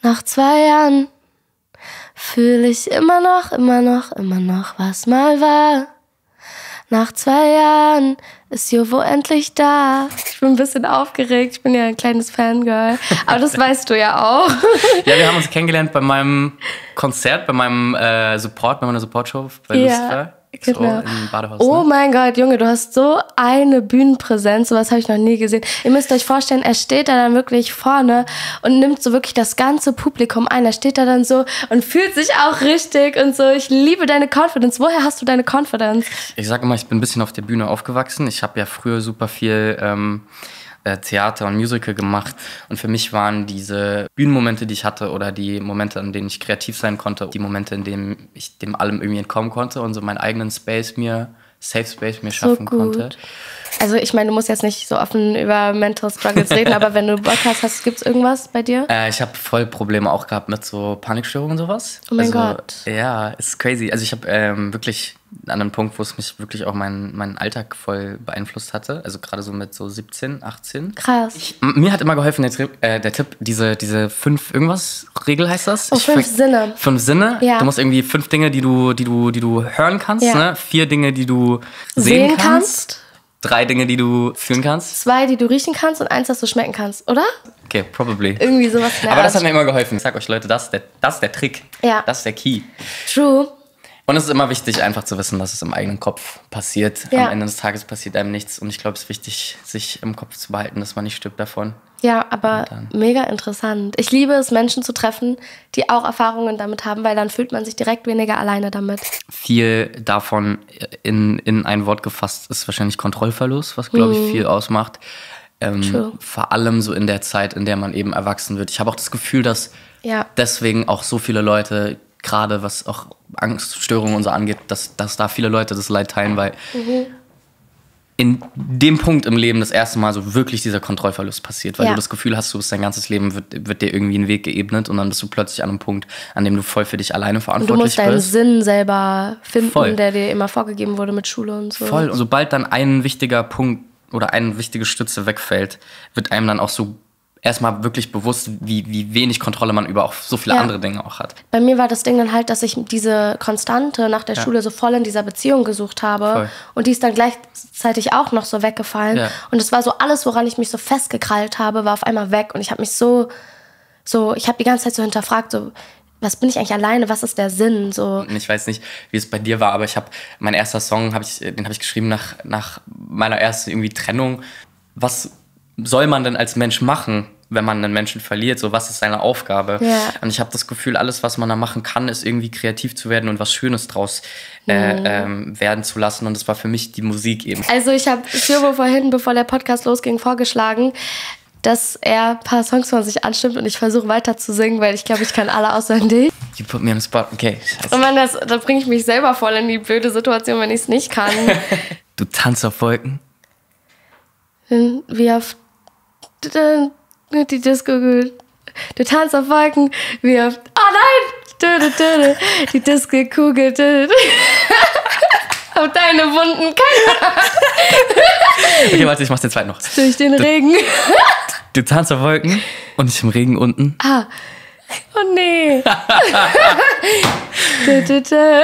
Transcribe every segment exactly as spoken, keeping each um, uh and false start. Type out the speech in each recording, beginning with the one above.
Nach zwei Jahren fühle ich immer noch, immer noch, immer noch, was mal war. Nach zwei Jahren ist Jovo endlich da. Ich bin ein bisschen aufgeregt, ich bin ja ein kleines Fangirl. Aber das weißt du ja auch. Ja, wir haben uns kennengelernt bei meinem Konzert, bei meinem äh, Support, bei meiner Support-Show bei Ja, Lucifer. genau. So, im Badehaus. Oh Ne? mein Gott, Junge, du hast so eine Bühnenpräsenz, sowas habe ich noch nie gesehen. Ihr müsst euch vorstellen, er steht da dann wirklich vorne und nimmt so wirklich das ganze Publikum ein. Er steht da dann so und fühlt sich auch richtig und so. Ich liebe deine Confidence. Woher hast du deine Confidence? Ich sage immer, ich bin ein bisschen auf der Bühne aufgewachsen. Ich habe ja früher super viel ähm, äh, Theater und Musical gemacht. Und für mich waren diese Bühnenmomente, die ich hatte, oder die Momente, in denen ich kreativ sein konnte, die Momente, in denen ich dem allem irgendwie entkommen konnte und so meinen eigenen Space mir, Safe Space mir schaffen so gut. konnte. Also ich meine, du musst jetzt nicht so offen über Mental Struggles reden, aber wenn du Bock hast, hast gibt es irgendwas bei dir? Äh, ich habe voll Probleme auch gehabt mit so Panikstörungen und sowas. Oh mein also, Gott. Ja, ist crazy. Also ich habe ähm, wirklich an einem Punkt, wo es mich wirklich auch meinen meinen Alltag voll beeinflusst hatte. Also gerade so mit so siebzehn, achtzehn. Krass. Ich, m- mir hat immer geholfen der, Tri- äh, der Tipp, diese, diese fünf irgendwas Regel heißt das. Oh, Ich fünf ver- Sinne. Fünf Sinne. Ja. Du musst irgendwie fünf Dinge, die du, die du, die du hören kannst, Ja. ne? Vier Dinge, die du sehen, Sehen kannst. kannst. Drei Dinge, die du fühlen kannst. Zwei, die du riechen kannst und eins, das du schmecken kannst, oder? Okay, probably. Irgendwie sowas in der Aber das Art. hat mir immer geholfen. Ich sag euch, Leute, das ist der, das ist der Trick. Ja. Das ist der Key. True. Und es ist immer wichtig, einfach zu wissen, dass es im eigenen Kopf passiert. Ja. Am Ende des Tages passiert einem nichts. Und ich glaube, es ist wichtig, sich im Kopf zu behalten, dass man nicht stirbt davon. Ja, aber mega interessant. Ich liebe es, Menschen zu treffen, die auch Erfahrungen damit haben, weil dann fühlt man sich direkt weniger alleine damit. Viel davon in, in ein Wort gefasst ist wahrscheinlich Kontrollverlust, was, glaube ich, viel ausmacht. Ähm, True. vor allem so in der Zeit, in der man eben erwachsen wird. Ich habe auch das Gefühl, dass Ja. deswegen auch so viele Leute, gerade was auch Angststörungen und so angeht, dass, dass da viele Leute das Leid teilen, weil in dem Punkt im Leben das erste Mal so wirklich dieser Kontrollverlust passiert, weil Ja. du das Gefühl hast, du bist dein ganzes Leben, wird, wird dir irgendwie ein Weg geebnet und dann bist du plötzlich an einem Punkt, an dem du voll für dich alleine Und du verantwortlich musst deinen bist. Sinn selber finden, Voll. der dir immer vorgegeben wurde mit Schule und so. Voll. Und sobald dann ein wichtiger Punkt oder eine wichtige Stütze wegfällt, wird einem dann auch so erstmal wirklich bewusst, wie, wie wenig Kontrolle man über auch so viele Ja. andere Dinge auch hat. Bei mir war das Ding dann halt, dass ich diese Konstante nach der Ja. Schule so voll in dieser Beziehung gesucht habe. Voll. Und die ist dann gleichzeitig auch noch so weggefallen. Ja. Und es war so alles, woran ich mich so festgekrallt habe, war auf einmal weg. Und ich habe mich so, so, ich habe die ganze Zeit so hinterfragt, so, was bin ich eigentlich alleine? Was ist der Sinn? So. Und ich weiß nicht, wie es bei dir war, aber ich habe, mein erster Song, hab ich, den habe ich geschrieben nach, nach meiner ersten irgendwie Trennung. Was soll man denn als Mensch machen, wenn man einen Menschen verliert? So, was ist seine Aufgabe? Ja. Und ich habe das Gefühl, alles, was man da machen kann, ist irgendwie kreativ zu werden und was Schönes draus äh, ähm, werden zu lassen. Und das war für mich die Musik eben. Also ich habe Jovo vorhin, bevor der Podcast losging, vorgeschlagen, dass er ein paar Songs von sich anstimmt und ich versuche weiter zu singen, weil ich glaube, ich kann alle auswendig. You put me on the spot. Okay, scheiße. Und man, das, da bringe ich mich selber voll in die blöde Situation, wenn ich es nicht kann. Du tanzt auf Wolken. Wie auf die Disco gut. Du tanzt auf Wolken, wie auf... Oh nein! Die Disco-Kugel. Auf deine Wunden, keine Okay, warte, ich mach den zweiten noch. durch den Regen. Du tanzt auf Wolken und ich im Regen unten. Ah. Oh nee. Dö, dö, dö.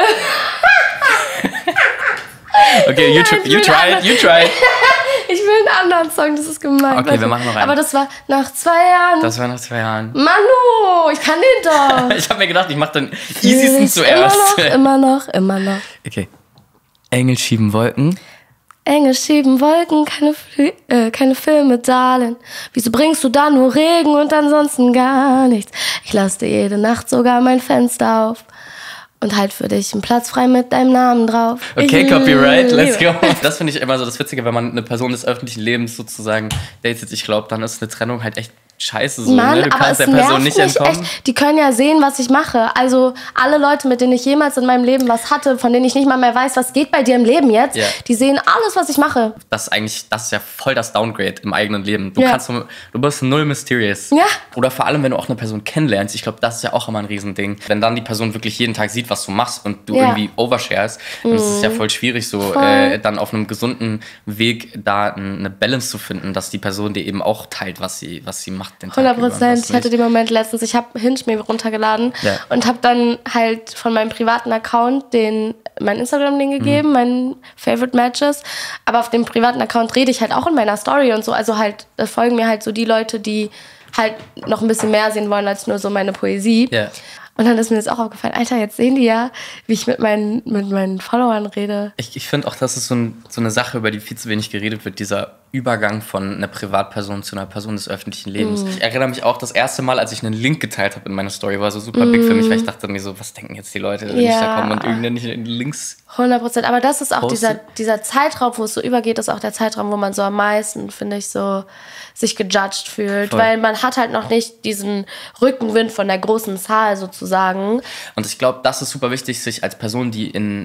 Okay, you, tr- you tried, you tried. Ich will einen anderen Song, das ist gemein. Okay, wir machen noch einen. Aber das war nach zwei Jahren. Das war nach zwei Jahren. Manu, ich kann den doch. Ich habe mir gedacht, ich mache den easiesten zuerst. Immer noch, immer noch, immer noch. Okay. Engel schieben Wolken. Engel schieben Wolken, keine, Fl- äh, keine Filme, Darling. Wieso bringst du da nur Regen und ansonsten gar nichts? Ich lass dir jede Nacht sogar mein Fenster auf und halt für dich einen Platz frei mit deinem Namen drauf. Okay, Ich Copyright, let's liebe- go. Das finde ich immer so das Witzige, wenn man eine Person des öffentlichen Lebens sozusagen datet. Ich glaube, dann ist eine Trennung halt echt scheiße so. Mann, Ne? Du aber kannst es der Person nervt nicht mich entkommen. echt. Die können ja sehen, was ich mache. Also alle Leute, mit denen ich jemals in meinem Leben was hatte, von denen ich nicht mal mehr weiß, was geht bei dir im Leben jetzt, Ja. die sehen alles, was ich mache. Das ist eigentlich, das ist ja voll das Downgrade im eigenen Leben. Du Ja. kannst, nur- du bist null mysterious. Ja. Oder vor allem, wenn du auch eine Person kennenlernst. Ich glaube, das ist ja auch immer ein Riesending. Wenn dann die Person wirklich jeden Tag sieht, was du machst und du Ja. irgendwie oversharest, dann ist es ja voll schwierig, so Voll. äh, dann auf einem gesunden Weg da eine Balance zu finden, dass die Person dir eben auch teilt, was sie, was sie macht. den Tag hundert über und Prozent. was Ich hatte nicht. den Moment letztens, ich habe Hinge mir runtergeladen Ja. und habe dann halt von meinem privaten Account den, mein Instagram-Link gegeben, Mhm. meinen Favorite Matches. Aber auf dem privaten Account rede ich halt auch in meiner Story und so. Also halt, da folgen mir halt so die Leute, die halt noch ein bisschen mehr sehen wollen als nur so meine Poesie. Ja. Und dann ist mir das auch aufgefallen, Alter, jetzt sehen die ja, wie ich mit meinen, mit meinen Followern rede. Ich, ich finde auch, das ist so, ein, so eine Sache, über die viel zu wenig geredet wird, dieser Übergang von einer Privatperson zu einer Person des öffentlichen Lebens. Mm. Ich erinnere mich auch, das erste Mal, als ich einen Link geteilt habe in meiner Story, war so super big für mich, weil ich dachte mir so, was denken jetzt die Leute, wenn Ja. ich da komme und irgendwelche Links... hundert Prozent. Aber das ist auch Postet. dieser, dieser Zeitraum, wo es so übergeht, ist auch der Zeitraum, wo man so am meisten, finde ich, so sich gejudged fühlt. Voll. Weil man hat halt noch nicht diesen Rückenwind von der großen Zahl sozusagen. Und ich glaube, das ist super wichtig, sich als Person, die in,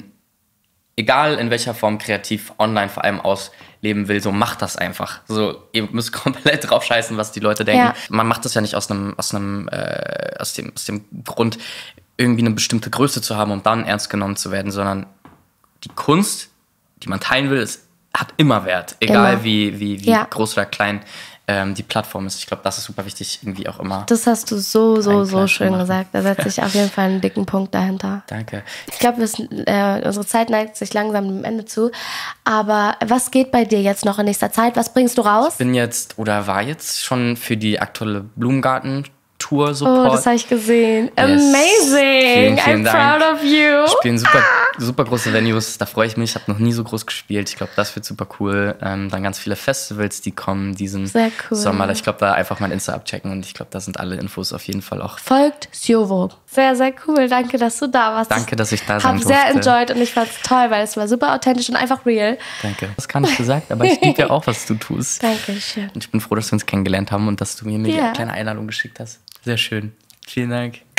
egal in welcher Form kreativ online vor allem ausleben will, so macht das einfach. So, ihr müsst komplett drauf scheißen, was die Leute denken. Ja. Man macht das ja nicht aus einem, aus einem, äh, aus dem, aus dem Grund, irgendwie eine bestimmte Größe zu haben, um dann ernst genommen zu werden, sondern die Kunst, die man teilen will, ist, hat immer Wert. Egal Immer. wie, wie, wie Ja. groß oder klein ähm, die Plattform ist. Ich glaube, das ist super wichtig, irgendwie auch immer. Das hast du so, so, Einen so Platz schön machen. gesagt. Da setze ich auf jeden Fall einen dicken Punkt dahinter. Danke. Ich glaube, äh, unsere Zeit neigt sich langsam dem Ende zu. Aber was geht bei dir jetzt noch in nächster Zeit? Was bringst du raus? Bin jetzt oder war jetzt schon für die aktuelle Blumengarten-Tour Oh, Support. das habe ich gesehen. Yes. Amazing. Vielen, vielen I'm Dank. proud of you. Ich spiele super, super große Venues, da freue ich mich. Ich habe noch nie so groß gespielt. Ich glaube, das wird super cool. Ähm, dann ganz viele Festivals, die kommen diesen Sehr cool. Sommer. Ich glaube, da einfach mein Insta abchecken und ich glaube, da sind alle Infos auf jeden Fall auch. Folgt Sjovo. Sehr, sehr cool. Danke, dass du da warst. Danke, dass ich da sein habe sehr durfte. enjoyed und ich fand es toll, weil es war super authentisch und einfach real. Danke. Das kann ich gesagt, aber ich liebe ja auch, was du tust. Dankeschön. Und ich bin froh, dass wir uns kennengelernt haben und dass du mir, mir Ja. die kleine Einladung geschickt hast. Sehr schön. Vielen Dank.